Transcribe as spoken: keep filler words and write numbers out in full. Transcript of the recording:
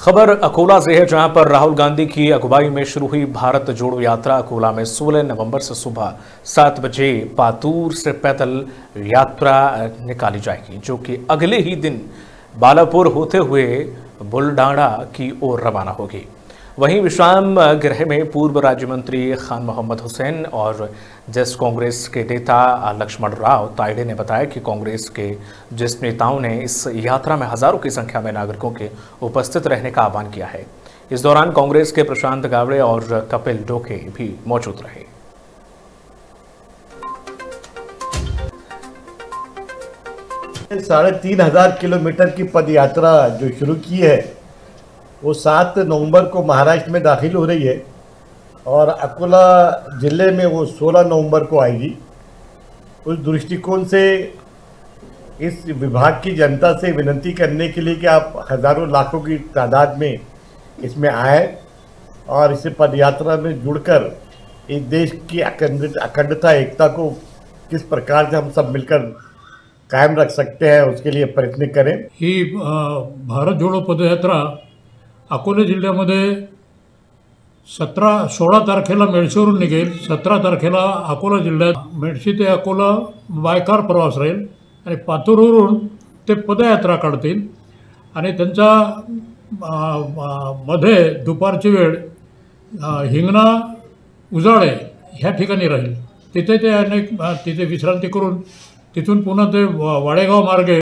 खबर अकोला से है, जहां पर राहुल गांधी की अगुवाई में शुरू हुई भारत जोड़ो यात्रा अकोला में सोलह नवंबर से सुबह सात बजे पातूर से पैदल यात्रा निकाली जाएगी, जो कि अगले ही दिन बालापुर होते हुए बुलडाणा की ओर रवाना होगी। वहीं विश्राम गृह में पूर्व राज्य मंत्री खान मोहम्मद हुसैन और जिस कांग्रेस के नेता लक्ष्मण राव तायडे ने बताया कि कांग्रेस के जिस नेताओं ने इस यात्रा में हजारों की संख्या में नागरिकों के उपस्थित रहने का आह्वान किया है। इस दौरान कांग्रेस के प्रशांत गावड़े और कपिल डोके भी मौजूद रहे। साढ़े तीन हजार किलोमीटर की पद यात्रा जो शुरू की है वो सात नवंबर को महाराष्ट्र में दाखिल हो रही है और अकोला जिले में वो सोलह नवंबर को आएगी। उस दृष्टिकोण से इस विभाग की जनता से विनती करने के लिए कि आप हज़ारों लाखों की तादाद में इसमें आए और इस पदयात्रा में जुड़कर इस देश की अखंड अखंडता एकता को किस प्रकार से हम सब मिलकर कायम रख सकते हैं उसके लिए प्रयत्न करें। ही भारत जोडो पदयात्रा अकोला जिल्ह्यामध्ये सतरा सोळा तारखेला मेडशीवरून निघेल। सतरा तारखेला अकोला जिल्ह्यात मेडशी ते अकोला बायकार प्रवास राहील आणि पातूरवरून ते पदयात्रा काढतील आणि त्यांचा मध्ये दुपारची वेळ हिंगणा उजाळे ह्या ठिकाणी राहील। तिथे ते अनेक तिथे विश्रांती करून तिथून पुन्हा ते वाडेगाव मार्गे